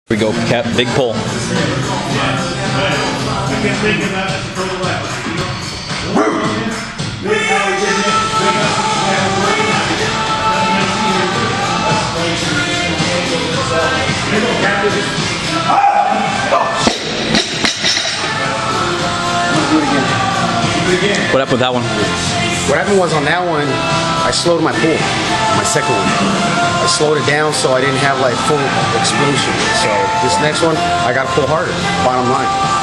We go, Cap, big pull. What happened with that one? What happened was on that one, I slowed my pull, my second one. I slowed it down so I didn't have like full explosion. So this next one, I got to pull harder, bottom line.